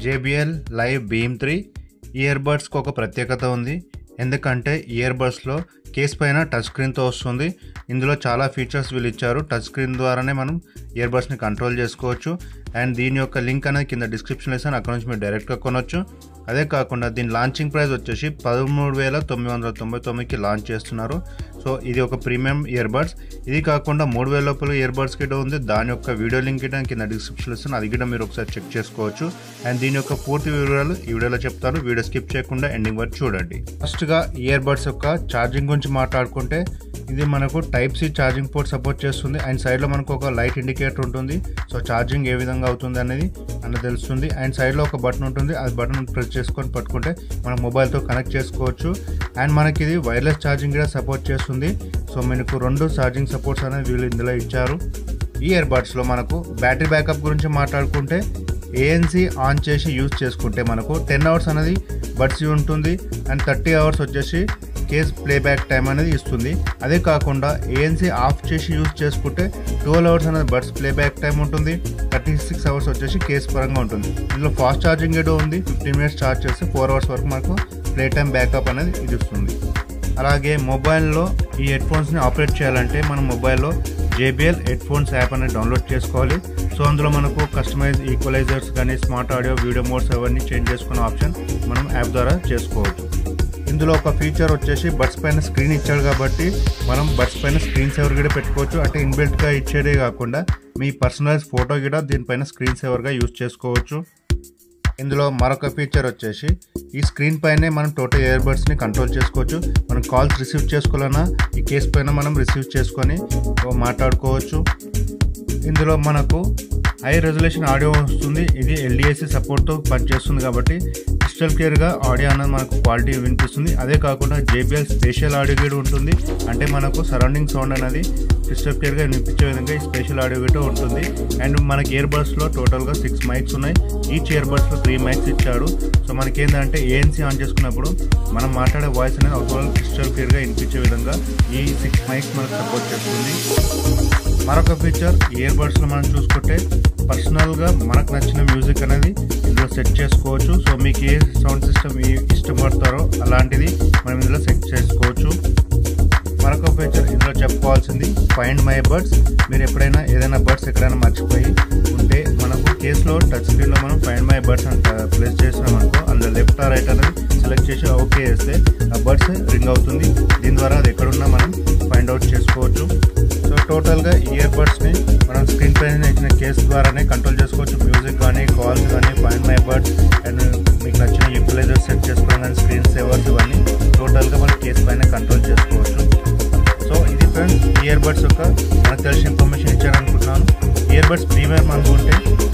JBL Live Beam 3 ear బడ్స్కి ఒక ప్రత్యేకత ఉంది. ఎందుకంటే ఇయర్ బడ్స్లో కేస్ పైన టచ్ స్క్రీన్తో వస్తుంది. ఇందులో చాలా ఫీచర్స్ వీళ్ళు ఇచ్చారు. టచ్ స్క్రీన్ ద్వారానే మనం ఇయర్ బడ్స్ని కంట్రోల్ చేసుకోవచ్చు. అండ్ దీని యొక్క లింక్ అనేది కింద డిస్క్రిప్షన్లో ఇస్తాను, అక్కడ నుంచి మీరు డైరెక్ట్గా కొనవచ్చు. అదే కాకుండా దీని లాంచింగ్ ప్రైస్ వచ్చేసి 13,999కి లాంచ్ చేస్తున్నారు. సో ఇది ఒక ప్రీమియం ఇయర్ బడ్స్. ఇది కాకుండా 3,000 లోపల ఇయర్ బడ్స్ గిట్ట ఉంది. దాని యొక్క వీడియో లింక్ గిట్ట కింద డిస్క్రిప్షన్లో ఇస్తాను, అది గిట్ట మీరు ఒకసారి చెక్ చేసుకోవచ్చు. అండ్ దీని యొక్క పూర్తి వివరాలు ఈ వీడియోలో చెప్తాను. వీడియో స్కిప్ చేయకుండా ఎండింగ్ వరకు చూడండి. ఫస్ట్గా ఇయర్ బడ్స్ యొక్క ఛార్జింగ్ గురించి మాట్లాడుకుంటే ఇది మనకు type C charging port support చేస్తుంది. అండ్ సైడ్లో మనకు ఒక లైట్ ఇండికేటర్ ఉంటుంది. సో ఛార్జింగ్ ఏ విధంగా అవుతుంది అనేది తెలుస్తుంది. అండ్ సైడ్లో ఒక బటన్ ఉంటుంది. ఆ బటన్ ప్రెస్ చేసుకొని పట్టుకుంటే మనం మొబైల్తో కనెక్ట్ చేసుకోవచ్చు. అండ్ మనకి ఇది వైర్లెస్ ఛార్జింగ్ కూడా సపోర్ట్ చేస్తుంది. సో మనకు 2 ఛార్జింగ్ సపోర్ట్స్ అనేది వీళ్ళు ఇందులో ఇచ్చారు. ఈ ఇయర్ బడ్స్లో మనకు బ్యాటరీ బ్యాకప్ గురించి మాట్లాడుకుంటే ANC ఆన్ చేసి యూజ్ చేసుకుంటే మనకు 10 అవర్స్ అనేది బడ్స్ ఉంటుంది. అండ్ 30 అవర్స్ వచ్చేసి కేస్ ప్లేబ్యాక్ టైం అనేది ఇస్తుంది. అదే కాకుండా ANC ఆఫ్ చేసి యూజ్ చేసుకుంటే 12 అవర్స్ అనేది బడ్స్ ప్లేబ్యాక్ టైం ఉంటుంది. 36 అవర్స్ వచ్చేసి కేస్ పరంగా ఉంటుంది. ఇందులో ఫాస్ట్ ఛార్జింగ్ ఏదో ఉంది. 15 మినిట్స్ ఛార్జ్ చేస్తే 4 అవర్స్ వరకు మనకు ప్లే టైం బ్యాకప్ అనేది ఇది ఇస్తుంది. అలాగే మొబైల్లో ఈ హెడ్ ఫోన్స్ని ఆపరేట్ చేయాలంటే మనం మొబైల్లో JBL హెడ్ ఫోన్స్ యాప్ అనేది డౌన్లోడ్ చేసుకోవాలి. సో అందులో మనకు కస్టమైజ్ ఈక్వలైజర్స్ కానీ స్మార్ట్ ఆడియో వీడియో మోడ్స్ అవన్నీ చేంజ్ చేసుకునే ఆప్షన్ మనం యాప్ ద్వారా చేసుకోవచ్చు. ఇందులో ఒక ఫీచర్ వచ్చేసి బడ్స్ పైన స్క్రీన్ ఇచ్చాడు కాబట్టి మనం బడ్స్ పైన స్క్రీన్ సేవర్ కూడా పెట్టుకోవచ్చు. అంటే ఇన్బిల్ట్గా ఇచ్చేదే కాకుండా మీ పర్సనలైజ్ ఫోటో కూడా దీనిపైన స్క్రీన్ సేవర్గా యూజ్ చేసుకోవచ్చు. ఇందులో మరొక ఫీచర్ వచ్చేసి ఈ స్క్రీన్ పైనే మనం టోటల్ ఇయర్ బడ్స్ని కంట్రోల్ చేసుకోవచ్చు. మనం కాల్స్ రిసీవ్ చేసుకోవాలన్నా ఈ కేస్ పైన మనం రిసీవ్ చేసుకొని మాట్లాడుకోవచ్చు. ఇందులో మనకు హై రెజల్యూషన్ ఆడియో వస్తుంది. ఇది LDAC సపోర్ట్తో పనిచేస్తుంది కాబట్టి క్రిస్టల్ క్లియర్గా ఆడియో అనేది మనకు క్వాలిటీ వినిపిస్తుంది. అదే కాకుండా JBL స్పెషల్ ఆడియో గేట్ ఉంటుంది. అంటే మనకు సరౌండింగ్ సౌండ్ అనేది క్రిస్టల్ క్లియర్గా వినిపించే విధంగా ఈ స్పెషల్ ఆడియో గేట్ ఉంటుంది. అండ్ మనకి ఇయర్ బడ్స్లో టోటల్గా 6 మైక్స్ ఉన్నాయి. ఈచ్ ఇయర్ బడ్స్లో 3 మైక్స్ ఇచ్చాడు. సో మనకి ఏంటంటే ANC ఆన్ చేసుకున్నప్పుడు మనం మాట్లాడే వాయిస్ అనేది అవతల క్రిస్టల్ క్లియర్గా వినిపించే విధంగా ఈ 6 మైక్స్ మనకు సపోర్ట్ చేస్తుంది. మరొక ఫీచర్ ఇయర్ బడ్స్లో మనం చూసుకుంటే పర్సనల్గా మనకు నచ్చిన మ్యూజిక్ అనేది ఇందులో సెట్ చేసుకోవచ్చు. సో మీకు ఏ సౌండ్ సిస్టమ్ ఇష్టపడతారో అలాంటిది మనం ఇందులో సెట్ చేసుకోవచ్చు. మరొక ఫీచర్ ఇందులో చెప్పుకోవాల్సింది ఫైండ్ మై బడ్స్. మీరు ఎప్పుడైనా ఏదైనా బడ్స్ ఎక్కడైనా మర్చిపోయి ఉంటే మనకు కేసులో టచ్ స్క్రీన్లో మనం ఫైండ్ మై బడ్స్ అని ప్లేస్ చేసినాం అనుకో, అందులో లెఫ్ట్ ఆర్ రైట్ అనేది సెలెక్ట్ చేసి ఓకే చేస్తే ఆ బడ్స్ రింగ్ అవుతుంది. దీని ద్వారా అది ఎక్కడున్నా మనం ఫైండ్ అవుట్ చేసుకోవచ్చు. సో టోటల్గా ఇయర్ బడ్స్ని మనం స్క్రీన్ పైన ఇచ్చిన కేస్ ద్వారానే కంట్రోల్ చేసుకోవచ్చు. మ్యూజిక్ కానీ కాల్స్ కానీ ఫైండ్ మై బడ్స్ అండ్ మీకు నచ్చిన ఈక్వలైజర్ సెట్ చేసుకోవడం కానీ స్క్రీన్ సేవర్స్ ఇవన్నీ టోటల్గా మనం కేస్ పైన కంట్రోల్ చేసుకోవచ్చు. సో ఇది ఫ్రెండ్స్ ఇయర్ బడ్స్ యొక్క మనకు తెలిసిన ఇన్ఫర్మేషన్ ఇచ్చారనుకుంటున్నాను. ఇయర్ బడ్స్ ప్రీమియం అనుకుంటే